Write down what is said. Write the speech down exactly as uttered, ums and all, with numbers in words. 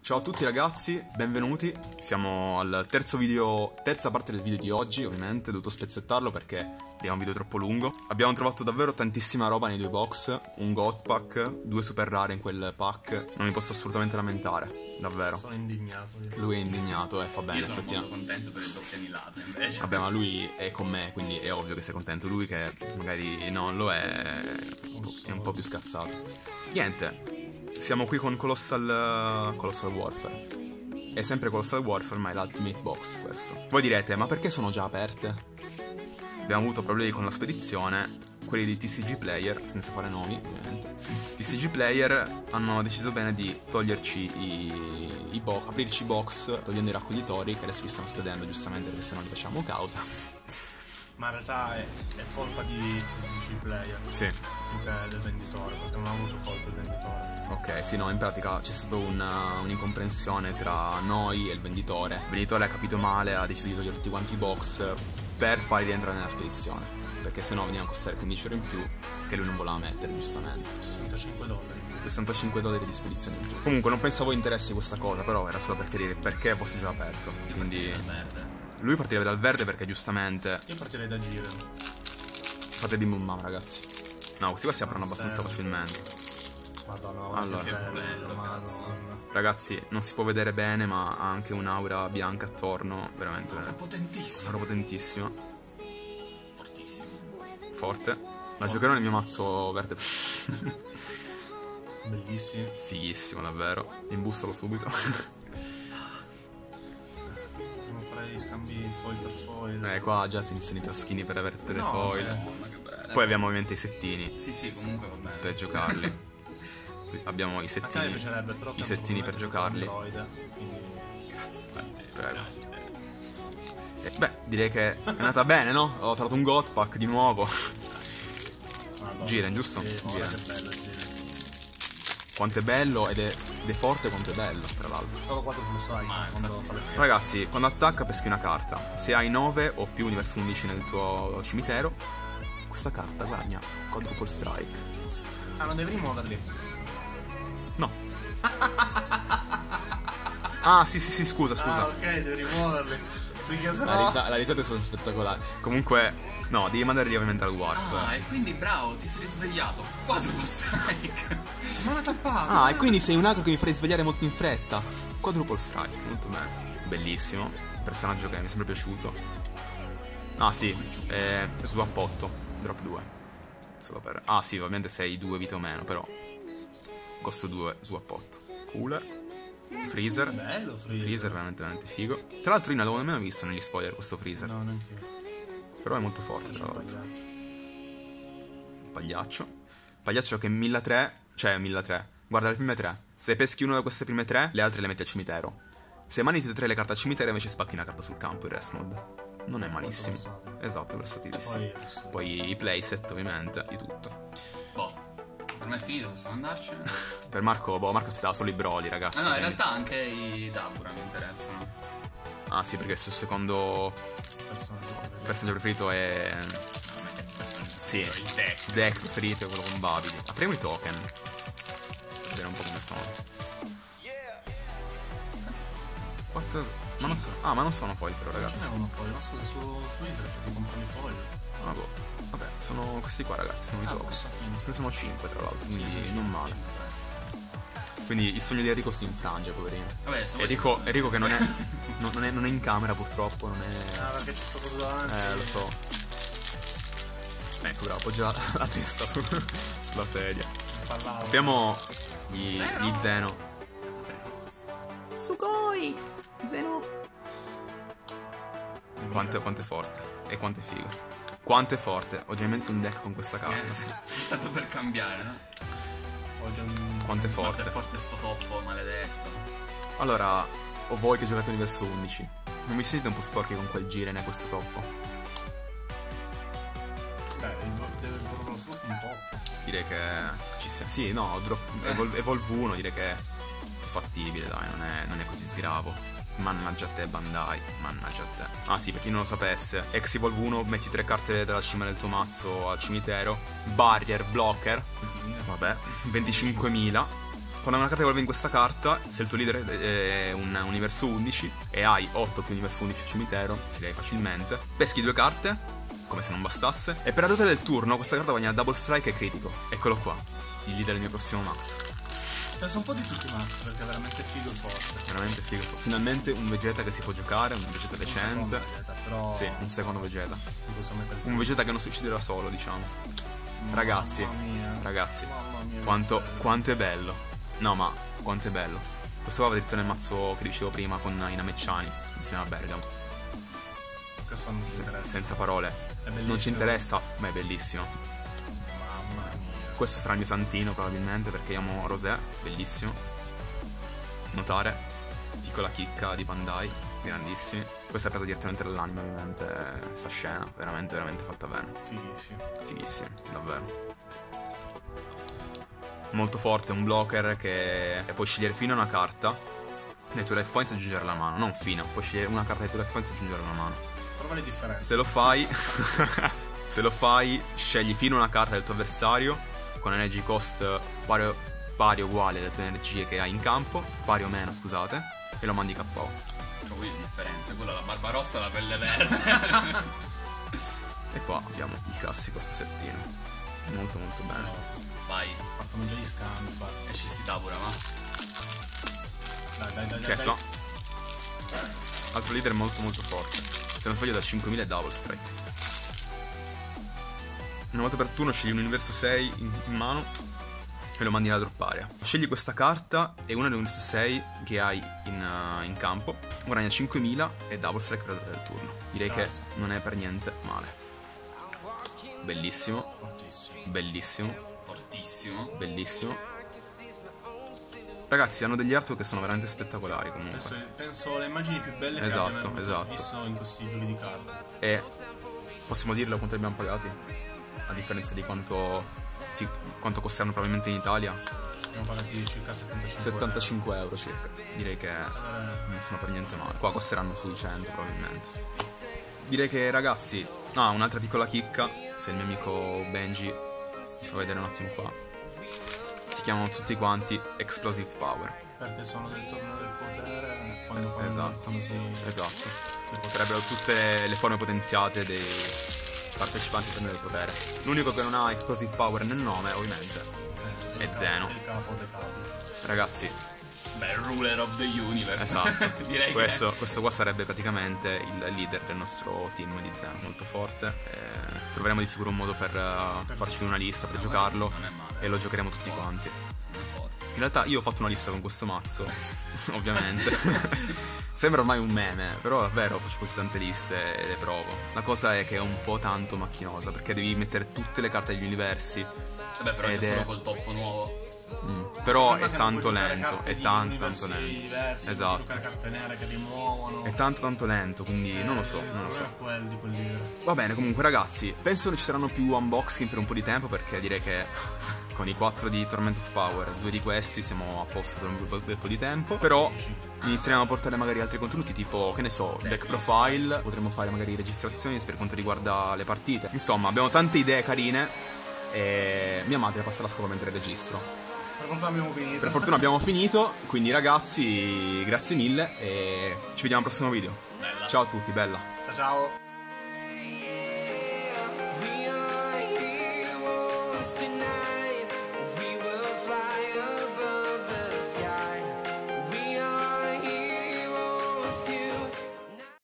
Ciao a tutti ragazzi, benvenuti. Siamo al terzo video, terza parte del video di oggi, ovviamente, ho dovuto spezzettarlo perché era un video troppo lungo. Abbiamo trovato davvero tantissima roba nei due box, un gold pack, due super rare in quel pack. Non mi posso assolutamente lamentare, davvero. Sono indignato. Lui è indignato e fa bene, Io sono effettivamente. molto contento per il doppio annilato invece. Vabbè, ma lui è con me, quindi è ovvio che sei contento. Lui che magari non lo è, è un po' più scazzato. Niente. Siamo qui con Colossal, Colossal Warfare. È sempre Colossal Warfare, ma è l'Ultimate Box questo. Voi direte, ma perché sono già aperte? Abbiamo avuto problemi con la spedizione. Quelli di T C G Player, senza fare nomi ovviamente, T C G Player hanno deciso bene di toglierci i, i box, aprirci i box togliendo i raccoglitori, che adesso ci stanno spedendo giustamente perché se no li facciamo causa. Ma in realtà è, è colpa di T C G Player. Sì. Più che del venditore, perché non ha avuto colpa il venditore. Ok, sì, no, in pratica c'è stata un'incomprensione tra noi e il venditore. Il venditore ha capito male, ha deciso di togliere tutti quanti i box per farli rientrare nella spedizione, perché sennò venivano a costare quindici euro in più, che lui non voleva mettere, giustamente. sessantacinque dollari. sessantacinque dollari di spedizione in più. Comunque non pensavo interessi questa cosa, però era solo per chiarire perché fosse già aperto. Quindi lui partirebbe dal verde perché giustamente... Io partirei da Giren. Fate bim bum bam, ragazzi. No, questi qua si aprono abbastanza facilmente. Madonna, allora, che bello, bello, Madonna. Ragazzi, non si può vedere bene, ma ha anche un'aura bianca attorno, veramente potentissimo. aura potentissima. Fortissimo. Forte. La giocherò nel mio mazzo verde. Bellissimi. Fighissimo, davvero. Imbustalo subito. Potremmo fare gli scambi foil per foil. Eh, qua già si iniziano i taschini per avere tutte le No, foil. sì. Ma che bello. Poi abbiamo ovviamente i settini Sì, sì, comunque va bene. per giocarli. Abbiamo i A me settini, piacerebbe, però i settini per giocarli. Android, quindi... Grazie a te. Prego. Grazie. Eh, Beh, direi che è andata bene, no? Ho trovato un gold pack di nuovo. Madonna. Giren, giusto? Sì, guarda Giren. che bello Giren. Quanto è bello ed è, ed è forte quanto è bello, tra l'altro. Solo quattro plus strike Ma, quando infatti, fa le fiere. Ragazzi, quando attacca peschi una carta. Se hai nove o più universo undici nel tuo cimitero, questa carta guadagna quadruple strike. Ah, non devi rimuoverli. No. Ah, sì, sì, sì, scusa, scusa. Ah, ok, devi rimuoverli. Perché La, sennò... risa- la risata è stata spettacolare. Comunque, no, devi mandarli ovviamente al warp. Ah, e quindi bravo, ti sei risvegliato. Quadruple strike. Ma l'ha tappato. Ah, e quindi sei un agro che mi farei svegliare molto in fretta. Quadruple strike, molto bene. Bellissimo. Personaggio che mi è sempre piaciuto. Ah, sì, eh, swap otto, drop due. Solo per... Ah, sì, ovviamente sei due vite o meno, però. Costo due, swap otto. Cooler. Freezer. Bello Freezer. Freezer veramente veramente figo. Tra l'altro io non l'avevo nemmeno visto negli spoiler questo Freezer. No, neanche io. Però è molto forte, tra C'è un l'altro. pagliaccio. Pagliaccio. Pagliaccio che mille tre, cioè mille tre. Guarda le prime tre. Se peschi una da queste prime tre, le altre le metti al cimitero. Se mani tutte e tre le carte al cimitero, invece spacchi una carta sul campo in rest mode. Non è malissimo. versatile. Esatto, versatilissimo. Poi adesso- Poi i playset, ovviamente, di tutto. Boh, per me è finito, possiamo andarcene. Per Marco, boh, Marco ti dà solo i broli, ragazzi. Ah, no, in quindi- realtà anche i Dabura mi interessano. Ah, sì, perché il suo secondo Personaggio preferito. personaggio preferito è... No, ma che personaggio Sì, preferito, il deck. deck preferito è quello con Babidi. Apriamo i token. Vedere un po' come sono. What? Ma non sono... Ah, ma non sono foil però, Ce ragazzi. n'è uno foil, ma scusa, su, su internet ti compri i foil. Ah, boh. Vabbè, sono questi qua, ragazzi, sono i Ah, token. posso quindi. Ne sono cinque, tra l'altro, quindi Sì, sì, non male. Quindi il sogno di Enrico si infrange, poverino. Vabbè, se vuoi... Enrico, Enrico che non è, non, non è... non è in camera, purtroppo, non è... Ah, perché c'è sto coso davanti. Eh, lo so. Ecco, bravo, appoggia la, la testa su- sulla sedia. Parlavo. Apriamo gli, Zeno. gli Zeno. Sugoi! Zeno! Quanto, quanto è forte. E quanto è figo. Quanto è forte. Ho già in mente un deck con questa carta. Tanto per cambiare, no? Ho già un... Quanto è Quanto forte. è forte sto toppo maledetto. Allora, o voi che giocate universo undici, non vi sentite un po' sporchi con quel Giren e questo toppo? Beh, deve evolvere lo scorso un po'. Direi che ci sia. Sì, no, drop, Evol- Evolve uno direi che è fattibile, dai, non è, non è così sgravo. Mannaggia a te Bandai, mannaggia a te. Ah sì, per chi non lo sapesse, Ex Evolve uno, metti tre carte dalla cima del tuo mazzo al cimitero. Barrier, blocker, vabbè, venticinquemila. Quando una carta evolve in questa carta, se il tuo leader è un universo undici e hai otto più universo undici al cimitero, ce li hai facilmente, peschi due carte, come se non bastasse, e per la durata del turno questa carta guadagna double strike e critico. Eccolo qua, il leader del mio prossimo Max. Penso un po' di tutti i Max, perché è veramente figo il forte. Veramente figo. Finalmente un Vegeta che si può giocare, un Vegeta decente. Un Vegeta, però... Sì, un secondo Vegeta. Un Un Vegeta che non si ucciderà solo, diciamo. Ragazzi, Mamma mia. ragazzi, Mamma mia, quanto, che bello. quanto è bello. No, ma quanto è bello. Questo qua va dritto nel mazzo che dicevo prima con i Namecciani, insieme a Bergamo. Questo non ci interessa. Senza parole. È bellissimo. Non ci interessa, ma è bellissimo. Mamma mia. Questo sarà il mio santino probabilmente perché amo Rosé, bellissimo. Notare, piccola chicca di Bandai, grandissimi. Questa è presa direttamente dall'anime ovviamente, sta scena, veramente veramente fatta bene. Fighissimo. Fighissimo, davvero. Molto forte, un blocker che puoi scegliere fino a una carta nei tuoi life points e aggiungere alla mano. Non fino, puoi scegliere una carta dei tuoi life points e aggiungere alla mano. Prova le differenze. Se lo fai, se lo fai, scegli fino a una carta del tuo avversario con energy cost pari, pari o uguale alle tue energie che hai in campo, pari o meno, scusate, e lo mandi K O. C'ho qui le differenze, quella la barba rossa e la pelle verde. E qua abbiamo il classico settino. Molto molto bene. Vai, Partono già gli scambi qua. e ci si dà pure, ma. Dai, dai, dai, dai. Kefla. Altro leader molto molto forte. Se non sbaglio da cinquemila e double strike. Una volta per turno scegli un universo sei in, in mano e lo mandi nella drop area. Scegli questa carta e una delle universo sei che hai in, uh, in campo guadagna cinquemila e double strike per la durata del turno. Direi che non è per niente male. Bellissimo. Fortissimo. Bellissimo. Fortissimo. Bellissimo. Ragazzi, hanno degli artwork che sono veramente spettacolari comunque. Penso, penso le immagini più belle che Esatto, abbiamo esatto. visto in questi giochi di carte. E possiamo dirlo quanto li abbiamo pagati? A differenza di quanto, sì, quanto costeranno probabilmente in Italia? Abbiamo pagati circa settantacinque, settantacinque euro circa. Direi che non sono per niente male. Qua costeranno sui cento probabilmente. Direi che ragazzi, ah, un'altra piccola chicca. Se il mio amico Benji mi fa vedere un attimo qua. Si chiamano tutti quanti Explosive Power. Perché sono del torneo del potere. Quando fanno Esatto. quando si, Esatto. si può- Sarebbero tutte le forme potenziate dei partecipanti al torneo del potere. L'unico che non ha Explosive Power nel nome, ovviamente, eh, è il capo- Zeno. Il capo dei capi. Ragazzi, Beh, ruler of the universe. esatto. Direi questo, questo qua sarebbe praticamente il leader del nostro team di Zeno, molto forte. Eh, troveremo di sicuro un modo per uh, farci una lista per giocarlo non è male. e lo giocheremo tutti quanti. Sono forte. In realtà io ho fatto una lista con questo mazzo, ovviamente. Sembra ormai un meme, però davvero faccio così tante liste e le provo. La cosa è che è un po' tanto macchinosa, perché devi mettere tutte le carte degli universi. Vabbè, però Ed c'è è- solo col top nuovo. Mm. Però Sembra è che tanto puoi giocare lento, carte è di tanto tanto universi lento. diversi, puoi Esatto. giocare carte nere che rimuovono. È tanto tanto lento, quindi non lo so, Eh, non lo so. è quello di quel leader. Va bene, comunque ragazzi, penso che ci saranno più unboxing per un po' di tempo, perché direi che con i quattro di Torment of Power, due di questi siamo a posto per un bel bel po' di tempo. Però inizieremo a portare magari altri contenuti, tipo, che ne so, back profile, potremmo fare magari registrazioni per quanto riguarda le partite. Insomma, abbiamo tante idee carine e mia madre passa la scopa mentre registro. Per fortuna abbiamo finito. Per fortuna abbiamo finito, quindi ragazzi, grazie mille e ci vediamo al prossimo video. Bella. Ciao a tutti, bella. Ciao ciao.